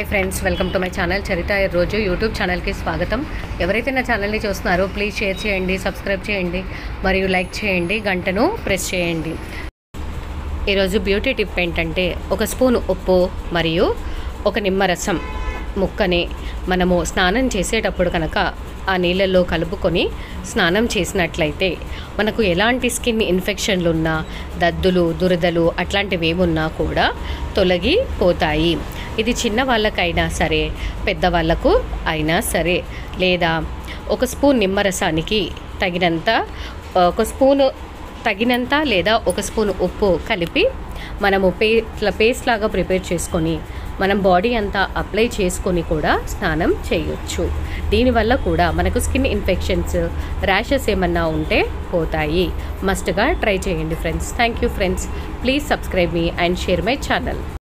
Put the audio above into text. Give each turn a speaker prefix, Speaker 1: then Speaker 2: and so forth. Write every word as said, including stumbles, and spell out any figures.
Speaker 1: Hi friends, welcome to my channel Charitha రోజు YouTube ఛానల్కి స్వాగతం. ఎవరైతే నా ఛానల్ని చూస్తున్నారో ప్లీజ్ షేర్ చేయండి, సబ్స్క్రైబ్ చేయండి మరియు లైక్ చేయండి, గంటను ప్రెస్ చేయండి. ఈరోజు బ్యూటీ టిప్ ఏంటంటే, ఒక స్పూన్ ఉప్పు మరియు ఒక నిమ్మరసం ముక్కని మనము స్నానం చేసేటప్పుడు కనుక ఆ నీళ్ళల్లో కలుపుకొని స్నానం చేసినట్లయితే మనకు ఎలాంటి స్కిన్ ఇన్ఫెక్షన్లు ఉన్నా, దద్దులు దురదలు అట్లాంటివి ఏమున్నా కూడా తొలగిపోతాయి. ఇది చిన్న వాళ్ళకైనా సరే, పెద్దవాళ్ళకు అయినా సరే, లేదా ఒక స్పూన్ నిమ్మరసానికి తగినంత ఒక స్పూను తగినంత లేదా ఒక స్పూన్ ఉప్పు కలిపి మనము పే ఇట్లా పేస్ట్ లాగా ప్రిపేర్ చేసుకొని మనం బాడీ అంతా అప్లై చేసుకొని కూడా స్నానం చేయొచ్చు. దీనివల్ల కూడా మనకు స్కిన్ ఇన్ఫెక్షన్స్, ర్యాషెస్ ఏమన్నా ఉంటే పోతాయి. మస్ట్గా ట్రై చేయండి friends. Thank you friends. Please subscribe me and share my channel.